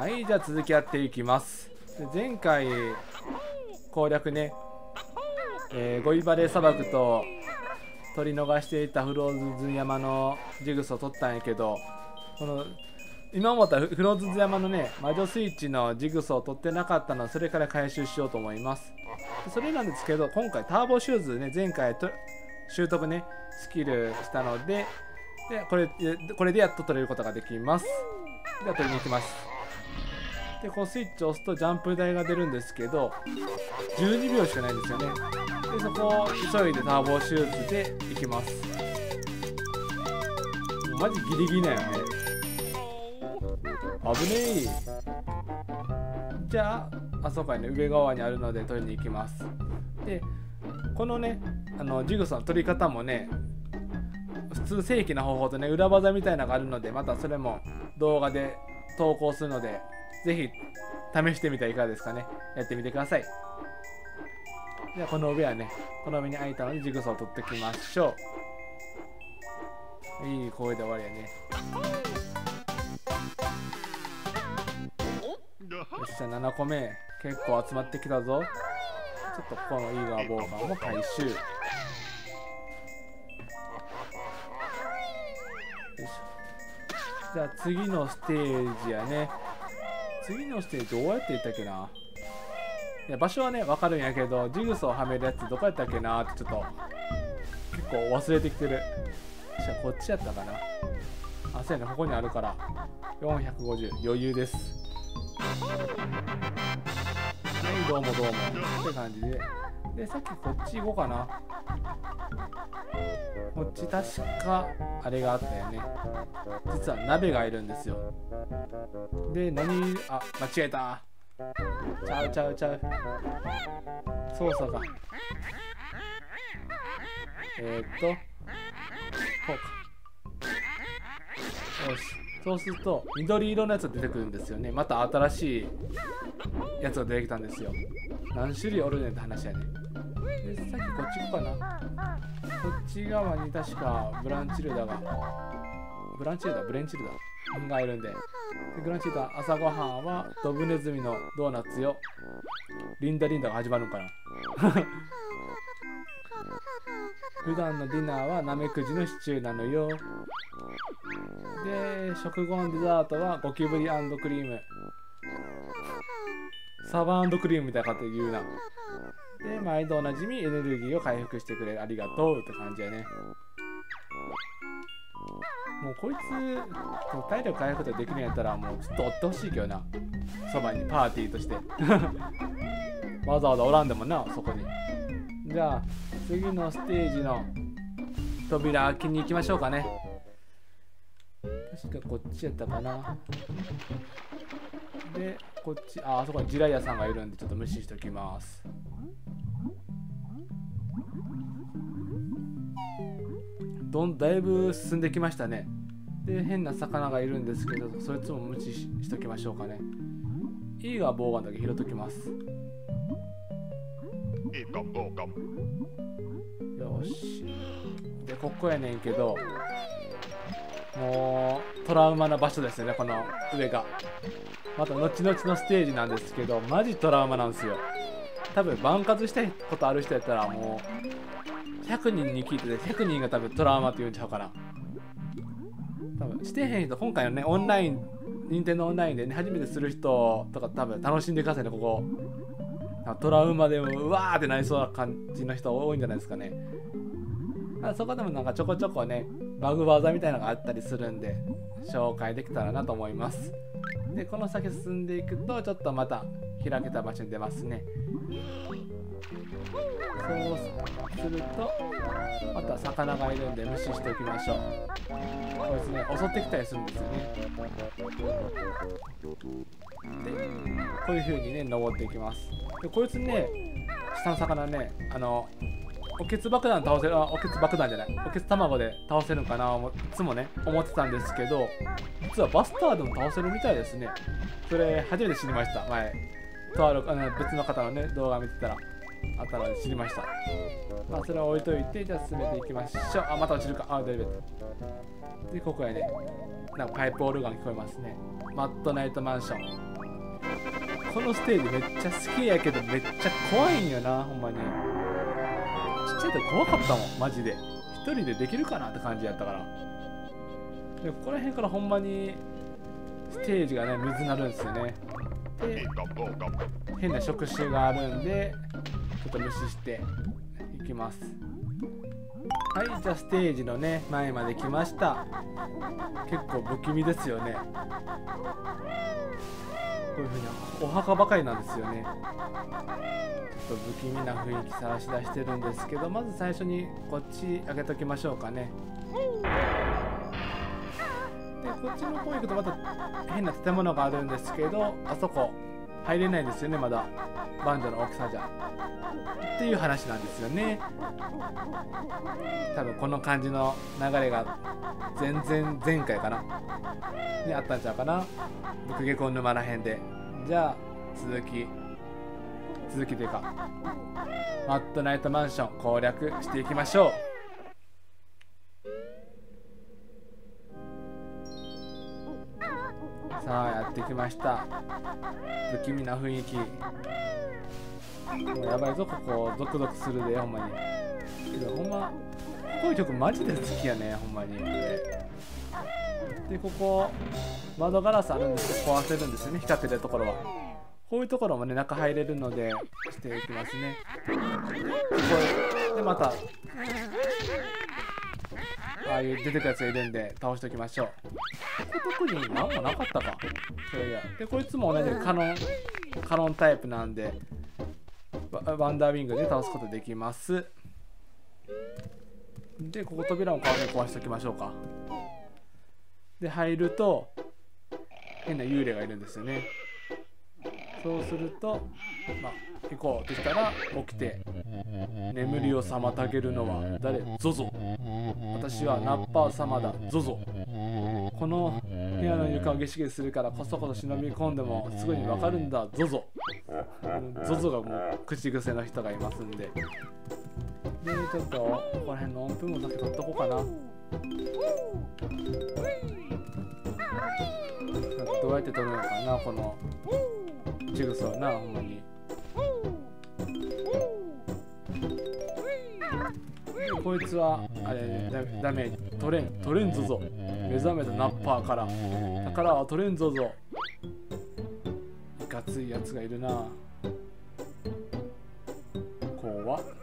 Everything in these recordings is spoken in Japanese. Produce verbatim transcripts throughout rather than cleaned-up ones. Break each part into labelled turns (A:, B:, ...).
A: はい、じゃあ続きやっていきます。で前回攻略ね、えー、ゴイバレー砂漠と取り逃していたフローズン山のジグソーを取ったんやけど、この今思ったフローズン山のね魔女スイッチのジグソーを取ってなかったので、それから回収しようと思います。でそれなんですけど、今回ターボシューズね、前回と習得ねスキルしたので、でこれこれでやっと取れることができます。では取りに行きます。でこのスイッチを押すとジャンプ台が出るんですけど、じゅうにびょうしかないんですよね。でそこを急いでターボシューズで行きます。もうマジギリギリなんよね。危ねえ。じゃああそこにね上側にあるので取りに行きます。でこのねあのジグソーの取り方もね、普通正規な方法とね裏技みたいなのがあるので、またそれも動画で投稿するので、ぜひ試してみてはいかがですかね。やってみてください。じゃあこの上はね、この上に開いたのでジグソーを取ってきましょう。いい声で終わりやね。よっしゃ、ななこめ結構集まってきたぞ。ちょっとこのイーガーボーガーも回収。よいしょ。じゃあ次のステージやね。次のステージどうやっていったっけな。いや場所はね分かるんやけど、ジグソーをはめるやつどこやったっけなってちょっと結構忘れてきてる。じゃあこっちやったかな。あ、そうやね、ここにあるからよんひゃくごじゅう余裕です。はい、どうもどうもって感じで、でさっきこっち行こうかな。こっち確かあれがあったよね。実は鍋がいるんですよ。で何、あ、間違えた。ちゃうちゃうちゃう、操作がえー、っとこうか。よし、そうすると緑色のやつが出てくるんですよね。また新しいやつが出てきたんですよ。何種類おるねんって話やね。でさっきこっち行こうかな。こっち側に確かブランチルダがブランチルダブレンチルダがいるんで、でブランチルダ朝ごはんはドブネズミのドーナツよ。リンダリンダが始まるのかな。普段のディナーはナメクジのシチューなのよ。で食後のデザートはゴキブリ&クリーム、サバ&クリームみたいな感じで言うな。で毎度おなじみエネルギーを回復してくれる、ありがとうって感じやね。もうこいつ体力回復とできるんやったらもうずっと追ってほしいけどな、そばにパーティーとしてわざわざおらんでもな、そこに。じゃあ次のステージの扉開けに行きましょうかね。確かこっちやったかな。でこっち、あ、あそこにジライアさんがいるんでちょっと無視しておきます。どんだいぶ進んできましたね。で変な魚がいるんですけど、そいつも無視 し, しときましょうかね。イーガーボーガンだけ拾っときます。よし。でここやねんけど、もうトラウマな場所ですよね、この上が。また後々のステージなんですけど、マジトラウマなんですよ。多分挽回したいことある人やったらもうひゃくにんに聞いててひゃくにんが多分トラウマって言うんちゃうかな。多分してへん人、今回のねオンライン、任天堂オンラインでね初めてする人とか多分楽しんでくださいね。ここトラウマでもうわーってなりそうな感じの人多いんじゃないですかね。そこでもなんかちょこちょこねバグ技みたいなのがあったりするんで紹介できたらなと思います。でこの先進んでいくとちょっとまた開けた場所に出ますね。そうするとまた魚がいるんで無視しておきましょう。こいつね襲ってきたりするんですよね。でこういう風にね登っていきます。でこいつね下の魚ね、あのおけつ爆弾倒せる、あ、おけつ爆弾じゃない、おけつ卵で倒せるのかな、いつもね思ってたんですけど、実はバスターでも倒せるみたいですね。それ初めて知りました。前とあるあの別の方のね動画見てたらあったので知りました。まあそれは置いといて、じゃあ進めていきましょう。あ、また落ちるか。あ、大丈夫。でここへねなんかパイプオルガン聞こえますね。マッドナイトマンション。 このステージめっちゃ好きやけどめっちゃ怖いんよな、ほんまに。ちっちゃい時怖かったもんマジで。一人でできるかなって感じやったから。でここら辺からほんまにステージがねむずなるんですよね。で変な触手があるんでちょっと無視していきます。はい、じゃあステージのね前まで来ました。結構不気味ですよね。こういう風にお墓ばかりなんですよね。ちょっと不気味な雰囲気さらし出してるんですけど、まず最初にこっち開けときましょうかね。でこっちの方行くとまた変な建物があるんですけど、あそこ入れないんですよね、まだバンジョの大きさじゃっていう話なんですよね。多分この感じの流れが全然前回かなにあったんちゃうかな、僕下校沼らへんで。じゃあ続き続きというかマッドナイトマンション攻略していきましょう。さあやってきました。不気味な雰囲気。もうやばいぞここ、ゾクゾクするでほんまに。けどほんまこういう曲マジで好きやねほんまに。でここ窓ガラスあるんですけど壊せるんですよね、光ってるところは。こういうところもね中入れるのでしていきますね。でまたああいう出てくやつがいるんで倒しておきましょう。ここ特に何もなかったか。それいやでこいつも同じカノンカノンタイプなんでワンダーウィングで倒すことできます。でここ扉も顔で壊しておきましょうか。で入ると変な幽霊がいるんですよね。そうするとまあ行こうとしたら起きて、眠りを妨げるのは誰？ゾゾ。私はナッパー様だ、ゾゾ。この部屋の床をゲシゲシするからこそこそ忍び込んでもすぐにわかるんだ、ゾゾ。ゾゾがもう口癖の人がいますんで。でちょっとここら辺の音符もだけ取っとこうかな。どうやって取るのかなこのジグソーな、ほんまに。こいつはあれ、ね、ダメージ取れん取れんぞぞ。目覚めたナッパーから宝は取れんぞぞ。いかついやつがいるな。怖っ。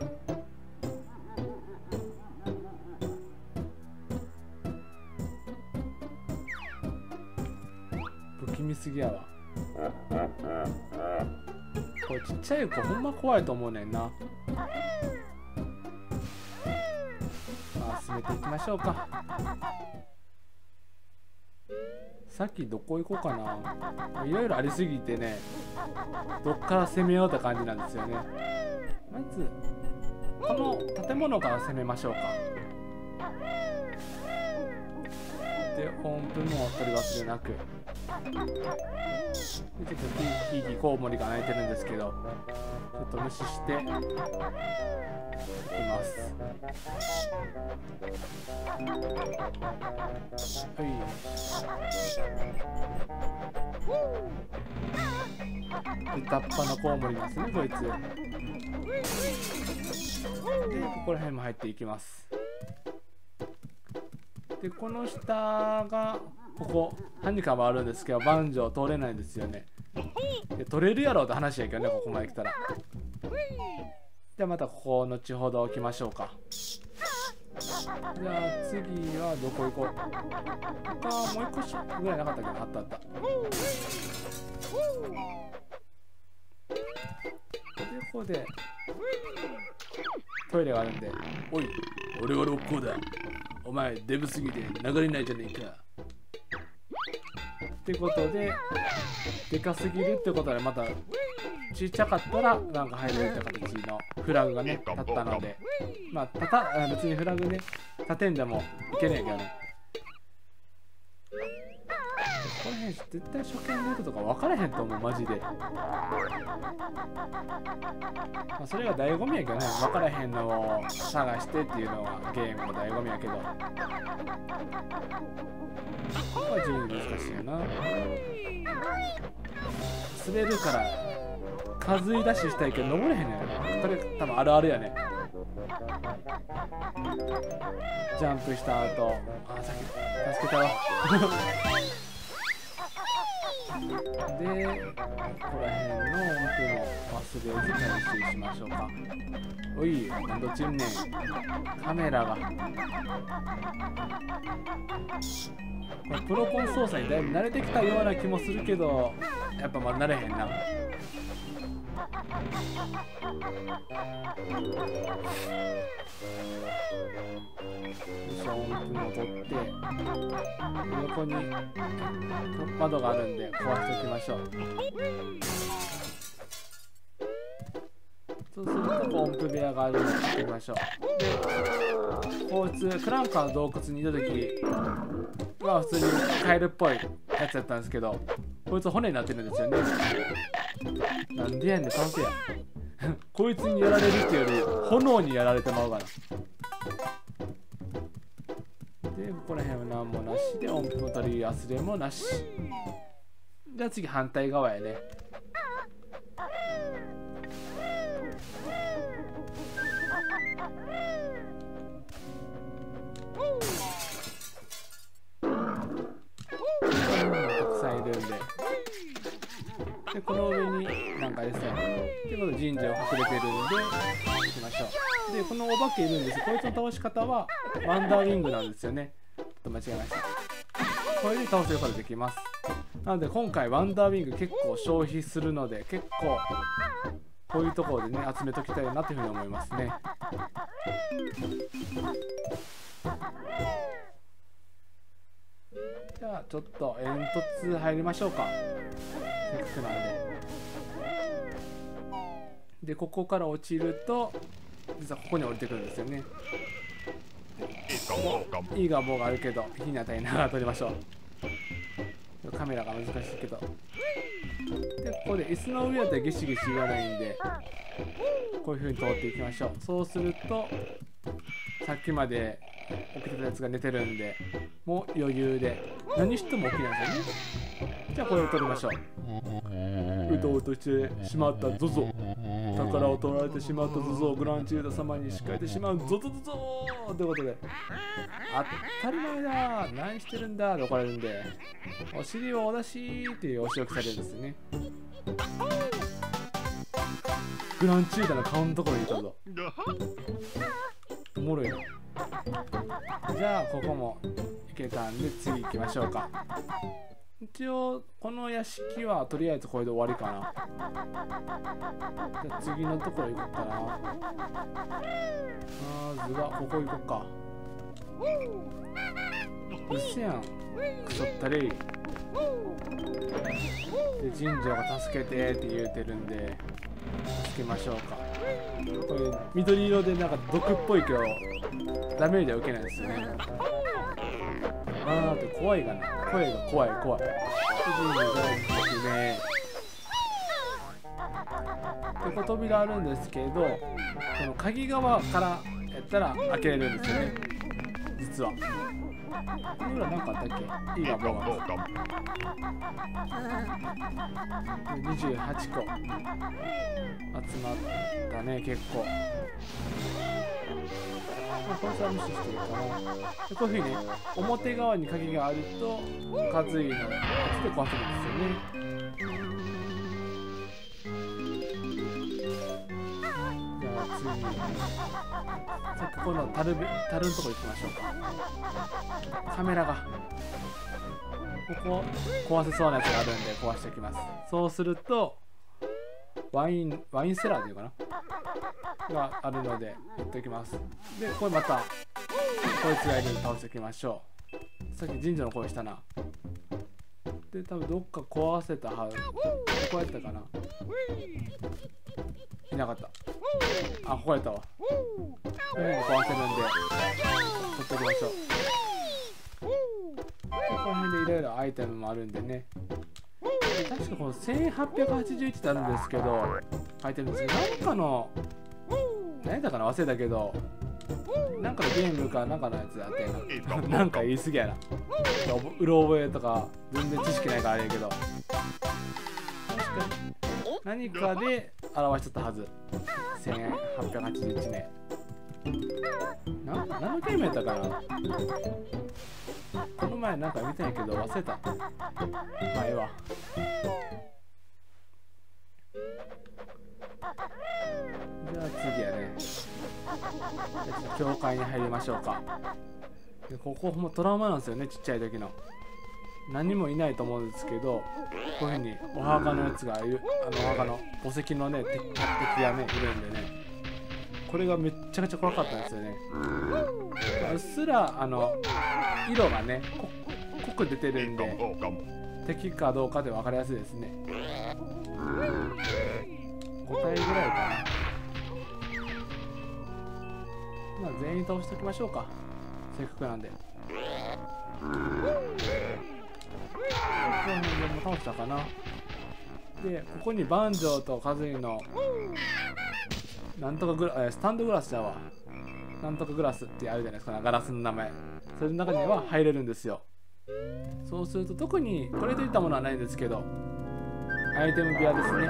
A: 不気味すぎやわ。これちっちゃい子ほんま怖いと思うねんな。まあ進めていきましょうか。さっきどこ行こうかな。いろいろありすぎてね、どっから攻めようって感じなんですよね。まずこの建物から攻めましょうか。で音符も取り忘れなく。ちょっとヒーヒーコウモリが鳴いてるんですけど、ちょっと無視していきます。はい。歌っぱのコウモリなんですねこいつ。でここら辺も入っていきます。でこの下がここハニカムあるんですけどバンジョー通れないんですよね。で取れるやろって話やけどね、ここまで来たら。じゃあまたここ後ほど置きましょうか。じゃあ次はどこ行こう。他もう一個ショップぐらいなかったっけど、あったあった。でここでトイレがあるんで、おい俺は六甲だ、お前デブすぎて流れないじゃねえかってことで、でかすぎるってことでまたちっちゃかったらなんか入れるって形のフラグがね立ったので、まあたた別にフラグね立てんでもいけねえけどね。この辺ね絶対初見ルートとか分からへんと思うマジで。まあ、それが醍醐味やけどね、分からへんのを探してっていうのがゲームの醍醐味やけど、ここは地味に難しいよな。滑るから数いダッシュしたいけど登れへんねん。これ多分あるあるやね。ジャンプした後、あさっき助けたわで、ここら辺の音の忘れず回収しましょうか。おい、なんどちんねん。カメラが。これプロコン操作にだいぶ慣れてきたような気もするけど、やっぱまだ慣れへんな。音符を取って横に窓があるんで壊しておきましょう。そうすると音符部屋があるので行きましょう。で、こいつクランカーの洞窟にいた時は普通にカエルっぽいやつやったんですけど、こいつ骨になってるんですよね。なんでやねん、倒せやこいつにやられるっていうより炎にやられてまうかな。で、ここら辺は何もなしで音符取り忘れもなし。じゃあ次反対側やね。たくさんいるんで。で、この上になんかですね。で、この神社を隠れてるんで行きましょう。で、このお化けいるんです。こいつの倒し方はワンダーウィングなんですよね。ちょっと間違えました。これで倒せることができます。なので今回ワンダーウィング結構消費するので、結構こういうところでね集めときたいなというふうに思いますね。じゃあちょっと煙突入りましょうか。せっかくなんで。で、ここから落ちると実はここに降りてくるんですよね。いい願望があるけど火に当たりながら撮りましょう。カメラが難しいけど。で、ここで椅子の上だったらギシギシ言わないんでこういう風に通っていきましょう。そうするとさっきまで起きてたやつが寝てるんでもう余裕で何しても起きないですよね。じゃあこれを取りましょう。うとうとしてしまったゾゾ、宝を取られてしまったゾゾをグランチュード様に仕えてしまうゾゾゾゾーということで、当たり前だ何してるんだと怒られるんで、お尻をお出しっていうお仕置きされるんですね。グランチュードの顔のところにいたぞ。おもろいな。じゃあここも行けたんで次行きましょうか。一応この屋敷はとりあえずこれで終わりかな。じゃあ次のところ行こうかな。まずはここ行こうか。うっせやんくそったれい。で神社が助けてって言うてるんで助けましょうか。これ緑色でなんか毒っぽいけどダメージは受けないですよね。あーって怖いかな。声が怖い怖い。ね、でこ扉あるんですけど、この鍵側からやったら開けれるんですよね実は。この裏なんかあったっけ。いいがボガンにじゅうはちこ集まったね結構。これは無視していいかな。でこういうふうに表側に鍵があると担いのやつで壊せるんですよね。じゃあ次さっきこの樽樽のとこ行きましょうか。カメラがここ壊せそうなやつがあるんで壊しておきます。そうするとワインワインセラーというかながあるのでやっておきます。でこれまたこいつがいるんで倒しておきましょう。さっき神社の声したな。で多分どっか壊せたはず。ここやったかな。いなかった。あ、ここやったわ。こういうの壊せるんで取っておきましょう。 こら辺でいろいろアイテムもあるんでね。で確かこのせんはっぴゃくはちじゅういちってあるんですけど、書いてるんですけど、なんかの何だかな忘れたけど、なんかのゲームかなんかのやつやってななんか言い過ぎやな。うろ覚えとか全然知識ないからあれやけど、確かに何かで表しとったはず。せんはっぴゃくはちじゅういちねんな、何のゲームやったかな。この前なんか見たんやけど忘れた。まあええわ。じゃあ次やね。教会に入りましょうか。でここほんまトラウマなんですよね、ちっちゃい時の。何もいないと思うんですけど、こういうふうにお墓のやつがいる、あのお墓の墓石のね敵敵がねいるんでね、これがめっちゃくちゃ怖かったんですよね。うっすらあの色がね濃く出てるんで敵かどうかで分かりやすいですね。ごたいぐらいかな。まあ全員倒しておきましょうか、せっかくなんで。ここら辺も倒したかな。でここにバンジョーとカズイのなんとかグラスタンドグラスだわ、なんとかグラスってあるじゃないですか、ガラスの名前。それの中には入れるんですよ。そうすると特にこれといったものはないんですけど、アイテム部屋ですね。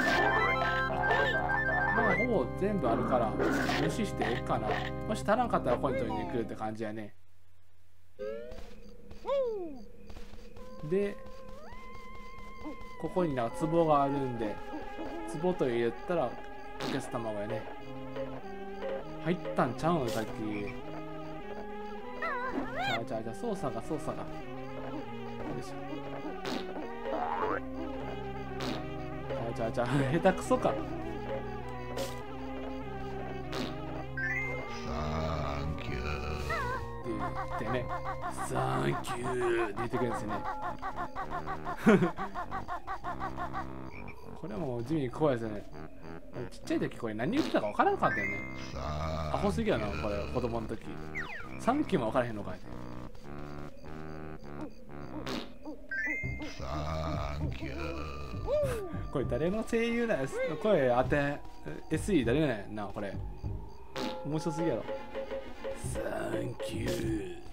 A: まあほぼ全部あるから無視していいかな。もし足らんかったらコイン取りに来るって感じやね。でここになんか壺があるんで、壺と言ったらゲス卵やね。入ったんちゃうんさっき。じゃあじゃあじゃあ操作が操作がよいしょ。じゃあじゃあじゃあ下手くそか。ってね、サンキューって言ってくるんですよね。これはもう地味に怖いですよね。ちっちゃい時これ何言ってたか分からなかったよね。アホすぎやなこれ、子供の時。サンキューも分からへんのかい。サンキューこれ誰の声優なんです。声当て エスイー 誰なんやなこれ。面白すぎやろ。サンキュー。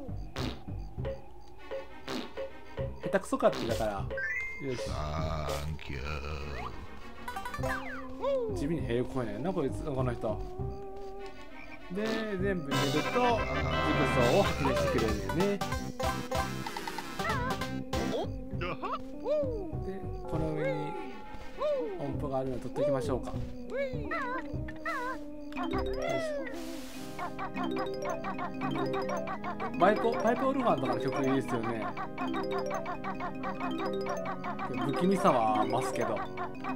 A: 下手くそかってだから。よし。サンキュー。地味にええ声ねんなこいつ、この人。で全部見るとジグソーを発明してくれるよね。でこの上に音符があるのを取っておきましょうか。よいしょ。パイプパイプオルガンとかの曲いいですよね。不気味さは増すけど。で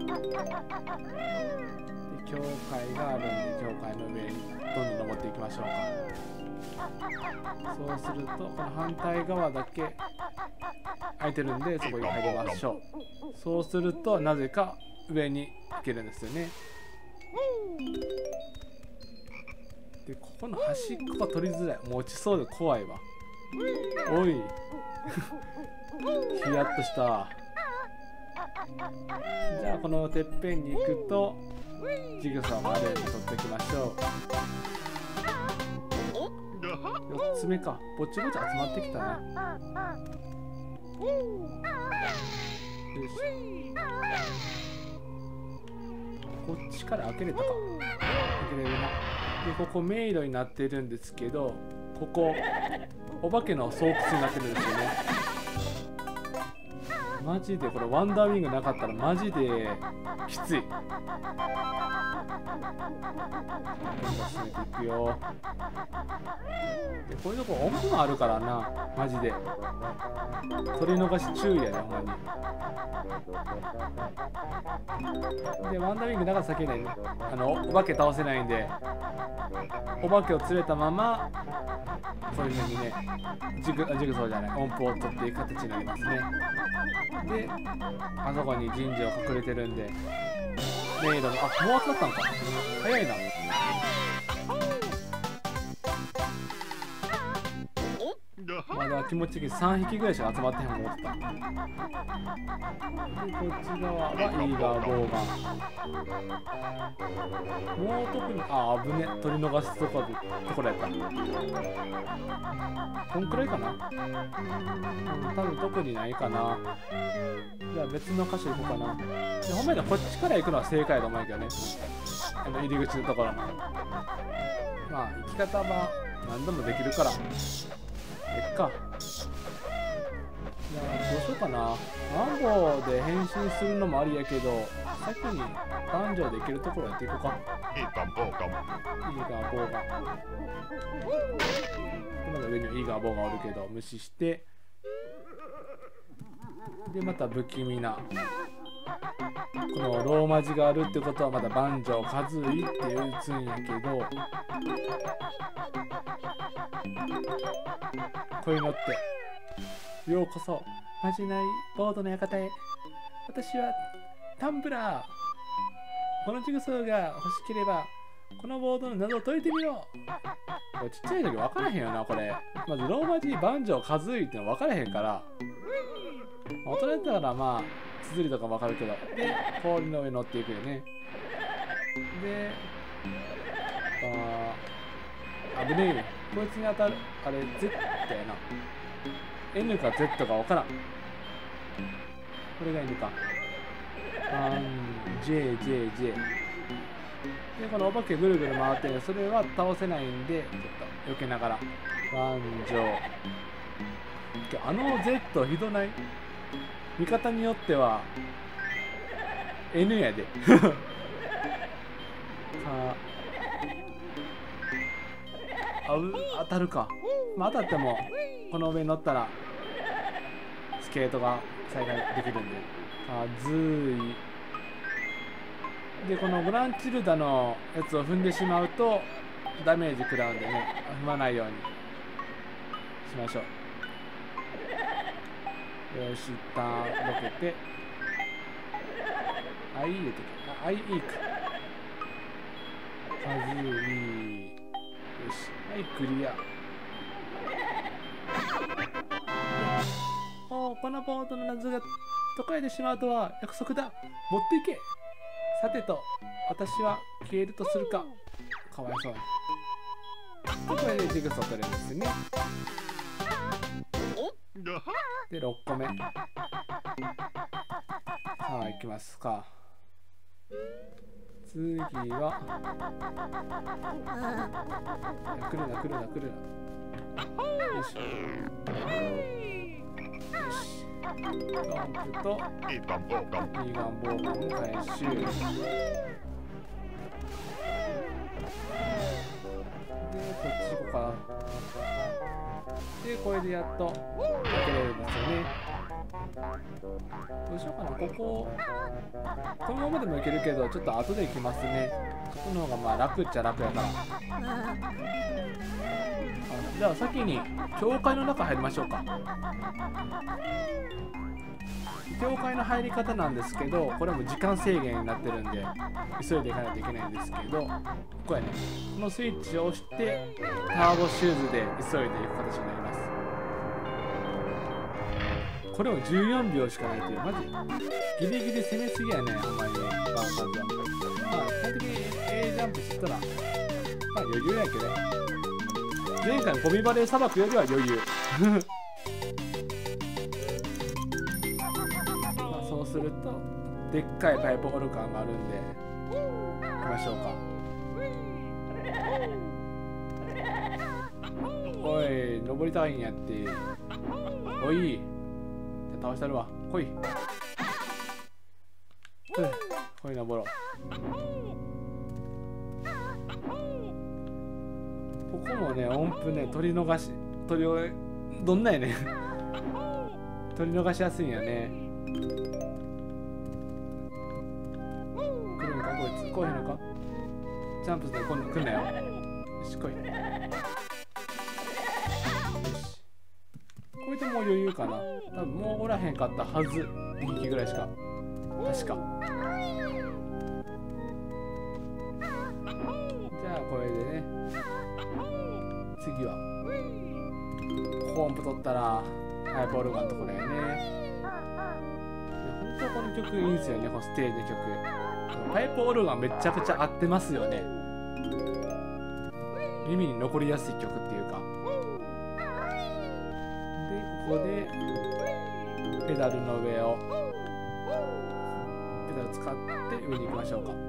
A: 教会があるんで、教会の上にどんどん登っていきましょうか。そうするとこの反対側だけ空いてるんで、そこに入りましょう。そうするとなぜか上に行けるんですよね。でここの端っこが取りづらい。もう落ちそうで怖いわ。おいヒヤッとした。じゃあこのてっぺんに行くとジグソーがあるんで取っておきましょう。よっつめか。ぼちぼち集まってきたな。よいしょ。こっちから開けれたか。開けれるな。でここ迷路になってるんですけど、ここお化けの巣窟になってるんですよね。マジでこれワンダーウィングなかったらマジできつい。進めていくよ。でこういうとこ音符もあるからな、マジで取り逃し注意やね、ほんまに。でワンダーウィングなかったら避けないね。あのお化け倒せないんで、お化けを連れたままこういう風にね、ジグジグソーじゃない音符を取っていく形になりますね。であそこに神社を隠れてるんで、迷路の、あ、もう集まったのか。早いな。よまだ気持ちいいさんひきぐらいしか集まってへん思ってた。でこっち側はイーガーボウガン。もう特にあ危ね取り逃すとこでところやった。こんくらいかな、うん、多分特にないかな。じゃあ別の箇所行こうかな。でほんまにこっちから行くのは正解だと思うんやけどね、あの入り口のところまで。まあ行き方は何度もできるからえっか。じゃあどうしようかな。マンボウで変身するのもありやけど、先に男女できるところやっていこうか。いいガーボウガン。まだ上にはいいガーボウがおるけど無視して、でまた不気味なこのローマ字があるってことはまだ万丈和井って打つんやけど、こういうのってようこそまじないボードの館へ。私はタンブラー。このジグソーが欲しければこのボードの謎を解いてみろ。これちっちゃい時分からへんよなこれ。まずローマ字万丈和井っての分からへんから、大人だったらまあ綴りとか分かるけど、で氷の上乗っていくよね。であ危ねえよこいつに当たるあれ Z やな。 N か Z か分からん。これが N か。あん ジェイジェイジェイ でこのお化けぐるぐる回ってる、それは倒せないんでちょっと避けながら万丈。あの Z ひどない？見方によっては N やでかあう当たるか。まあ当たってもこの上に乗ったらスケートが再開できるんで、あずいでこのグランチルダのやつを踏んでしまうとダメージ食らうんでね、踏まないようにしましょう。よし、一旦どけて、あい入れてああいいいかはずい。よし、はいクリア。おお、このボードの謎が解えてしまうとは約束だ。持っていけ。さてと私は消えるとするか。かわいそうに。これでジグソー取れるんですね。でろっこめ。さあ行きますか。次は来るな来るな来るな。よしよし、ランプといい願望感も回収。でこっち行こうか。でこれでやっと開けれるんですよね。どうしようかな。こここのままでもいけるけどちょっと後で行きますね。そこの方がまあ楽っちゃ楽やから。じゃあ先に教会の中入りましょうか。教会の入り方なんですけど、これも時間制限になってるんで急いでいかないといけないんですけど、ここやね、このスイッチを押してターボシューズで急いでいく形になります。これもじゅうよんびょうしかないという、マジギリギリ攻めすぎやね、ほんまにね。バンバンジャンプ、まあ基本的に A ジャンプしてたらまあ余裕やけどね。前回のゴミバレー砂漠よりは余裕まあそうするとでっかいパイプホルカーがあるんで行きましょうか。おい登りたいんやって。おいじゃあ倒したるわ。来い、うん、来い登ろう。ここもね音符ね取り逃し取りどんなんやね取り逃しやすいんやね。来るんかこいつ。来いへんのか。ジャンプして来んなよ。よし来い。よしこいつもう余裕かな。多分もうおらへんかったはず。にひきぐらいしか確か。じゃあこれでね次はコーンプ取ったらパイプオルガンのところやね。本当この曲いいんですよね、このステージの曲。パイプオルガンめちゃくちゃ合ってますよね。耳に残りやすい曲っていうか。でここでペダルの上をペダル使って上に行きましょうか。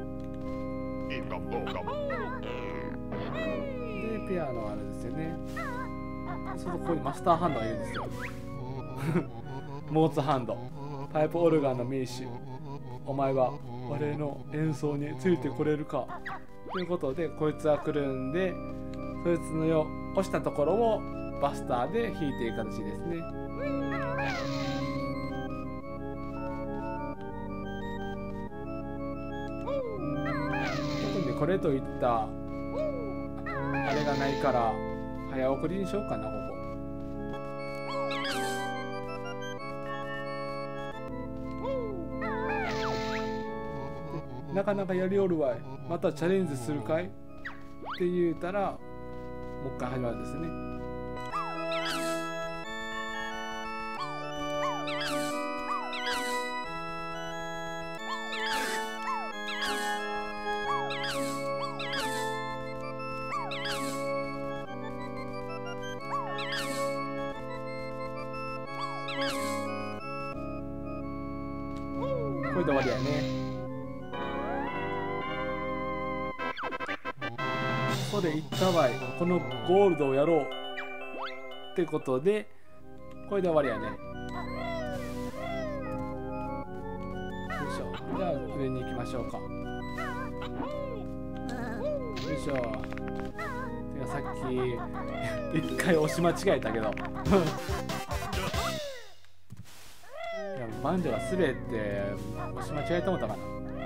A: でペアのあれですよね。そうするとここにマスターハンドがいるんですよ。モーツハンド、パイプオルガンの名手、お前は我の演奏についてこれるかということで、こいつは来るんで、そいつのよ押したところをバスターで弾いていく形ですね。特にこれといったあれがないから早送りにしようかな。ここなかなかやりおるわい、またチャレンジするかいって言うたらもう一回始まるんですね。これで終わりやね。ここでいったわい、このゴールドをやろうってことで、これで終わりやね。よいしょ。じゃあ上に行きましょうか。よいしょ。てかさっき一回押し間違えたけどいやバンジョが滑って押し間違えてもたかな。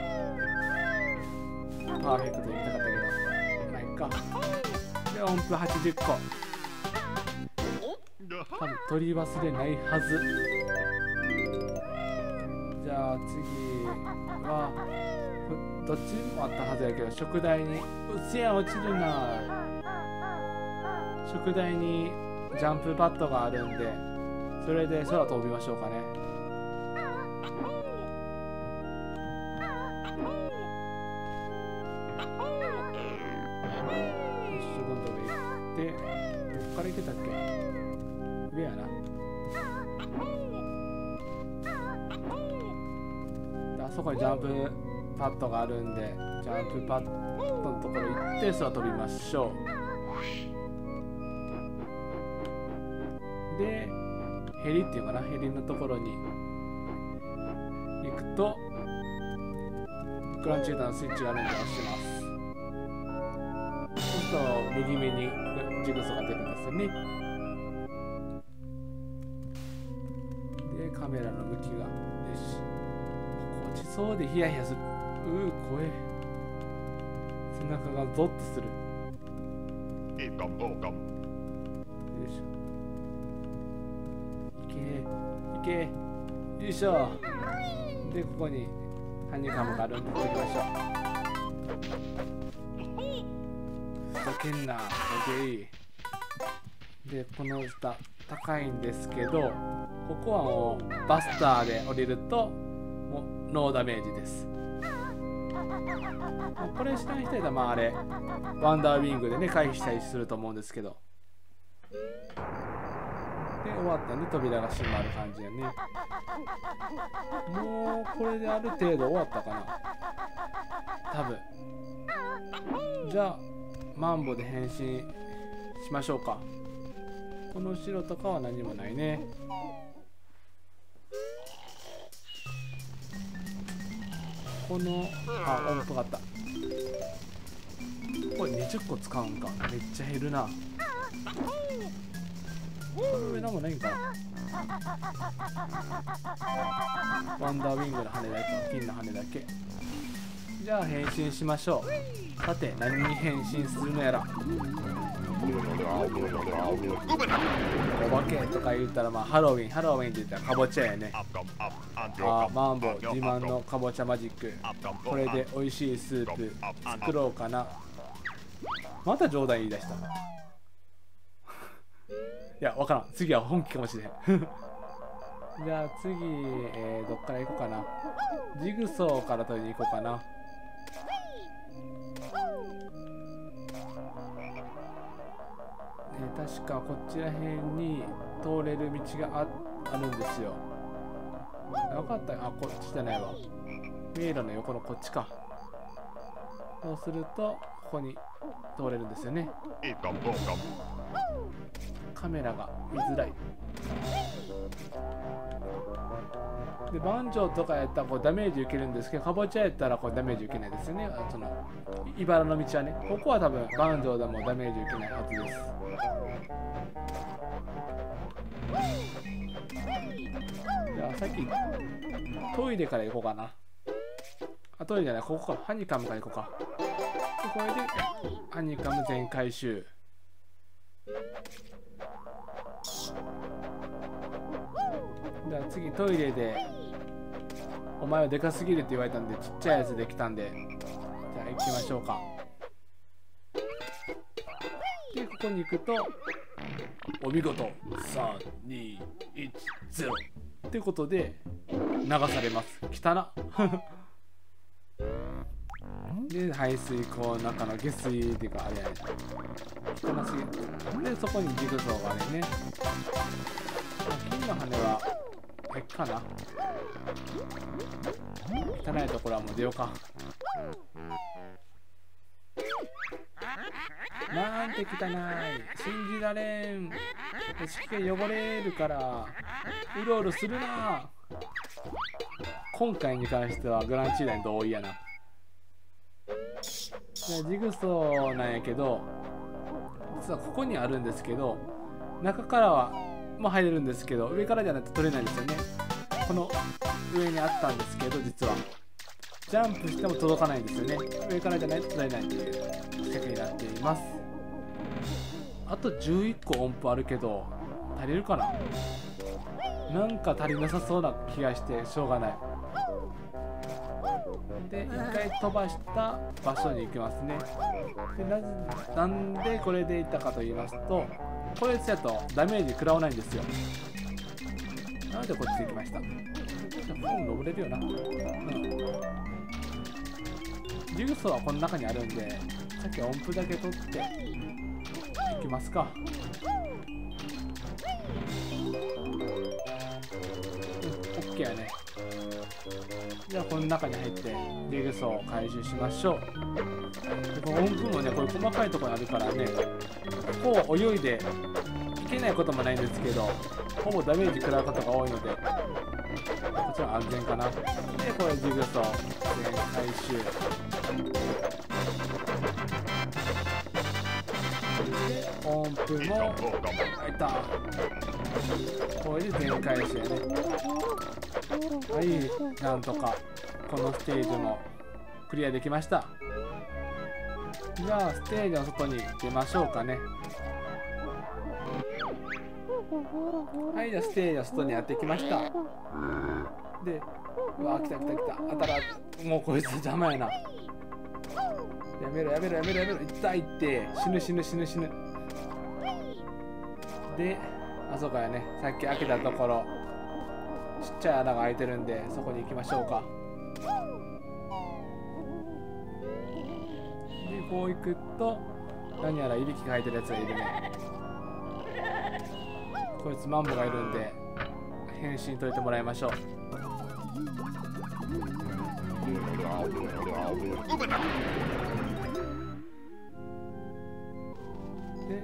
A: パーフェクトで言いたかったけどか。で音符はちじゅっこ、多分取り忘れないはず。じゃあ次はどっちにもあったはずやけど、食台にうせや落ちるな。食台にジャンプパッドがあるんで、それで空飛びましょうかね。で、どっから行けたっけ？上やな。で、あそこにジャンプパッドがあるんで、ジャンプパッドのところ行って空飛びましょう。で、ヘリっていうかな、ヘリのところに行くと、クランチーターのスイッチがあるんで押します。そうすると右目にジグソが出るんですよね。でカメラの向きがよし、落ちそうでヒヤヒヤする。うー怖え。背中がゾッとする。よいしょ、いけいけ、よいしょ。でここにハニカムがあるんで取りましょう。ふざけんな、オッケー。でこの下高いんですけど、ここはもうバスターで降りるともうノーダメージです。これ知らん人いたらまああれワンダーウィングでね回避したりすると思うんですけど、で終わったんで扉が閉まる感じやね。もうこれである程度終わったかな多分。じゃあマンボで変身しましょうか。この後ろとかは何もないね。このあ音符があった。これにじゅっこ使うんか、めっちゃ減るな。この上何もないんかな。ワンダーウィングの羽だけ、金の羽だけ。じゃあ変身しましょう。さて何に変身するのやら。お化けとか言ったらまあハロウィン、ハロウィンって言ったらかぼちゃやね。あマンボウ自慢のかぼちゃマジック。これで美味しいスープ作ろうかな。また冗談言い出した。 いや、わからん。次は本気かもしれん。じゃあ次、えー、どっから行こうかな。ジグソーから取りに行こうかな。えー、確かこっちら辺に通れる道が あ, あるんですよ。分かった。あ、こっちじゃないわ。迷路の横のこっちか。そうするとここに通れるんですよね。カメラが見づらい。でバンジョーとかやったらこうダメージ受けるんですけど、カボチャやったらこうダメージ受けないですよね。その茨の道はね、ここは多分バンジョーでもダメージ受けないはずです。じゃあさっきトイレから行こうかな。あ、トイレじゃない、ここか。ハニカムから行こうか。でこれでハニカム全回収。じゃあ次トイレでお前はでかすぎるって言われたんで、ちっちゃいやつできたんで、じゃあ行きましょうか。でここに行くとお見事さんにいちゼロってことで流されます。汚っ。で排水口の中の下水っていうかあれやね、汚すぎる。でそこにジグソーがあれね。金の羽はえっかな。汚いところはもう出ようか。なんて汚い、信じられん。敷が汚れるからうろうろするな。今回に関してはグランチーダに同意やな。ジグソーなんやけど、実はここにあるんですけど、中からはもう入れるんですけど、上からじゃないと取れないんですよね。この上にあったんですけど、実はジャンプしても届かないんですよね。上からじゃないと取れないという仕掛けになっています。あとじゅういっこ音符あるけど足りるかな。なんか足りなさそうな気がしてしょうがない。で一回飛ばした場所に行きますね。で な, なんでこれでいったかと言いますと、これやとダメージ食らわないんですよ。なのでこっち行きました。本登れるよな。うん、ジグソーはこの中にあるんで、さっき音符だけ取っていきますか。オッケーやね。じゃあこの中に入ってジグソーを回収しましょう。でこの音符もね、これ細かいところにあるからね、こう泳いでいけないこともないんですけど、ほぼダメージ食らうことが多いので、こちら安全かな。でこれジグソー全回収で、音符も開いた。これで全回収やね。はい、なんとかこのステージもクリアできました。じゃあステージの外に出ましょうかね。はい、じゃあステージの外にやってきました。で、うわ、来た来た来た。あたら、もうこいつ邪魔やな。やめろやめろやめろやめろ。痛いって。死ぬ死ぬ死ぬ死ぬ。で、あそこやね。さっき開けたところ、ちっちゃい穴が開いてるんで、そこに行きましょうか。で、こう行くと、何やらいびきかいてるやつがいるね。こいつマンボがいるんで、変身解いてもらいましょう。で、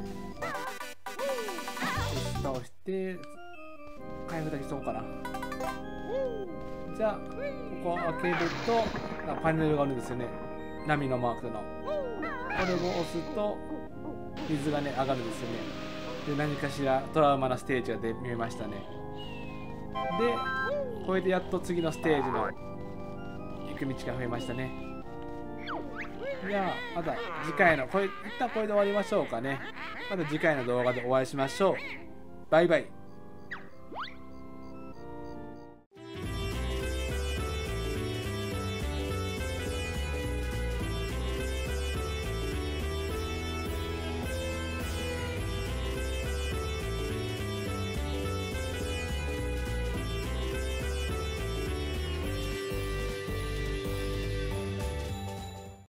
A: 倒して回復だけしとこうかな。じゃあここを開けるとパネルがあるんですよね。波のマークのこれを押すと水がね上がるんですよね。で何かしらトラウマなステージがで見えましたね。でこれでやっと次のステージの行く道が増えましたね。じゃあまた次回のこれ一旦これで終わりましょうかね。また次回の動画でお会いしましょう。バイバイ。